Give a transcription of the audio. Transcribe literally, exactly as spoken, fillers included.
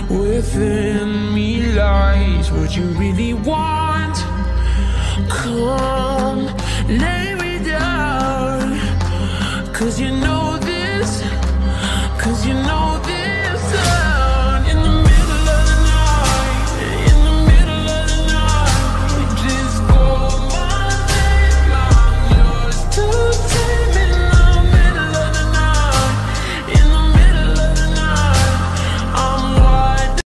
within me lies what you really want. Come, lay me down, 'cause you know that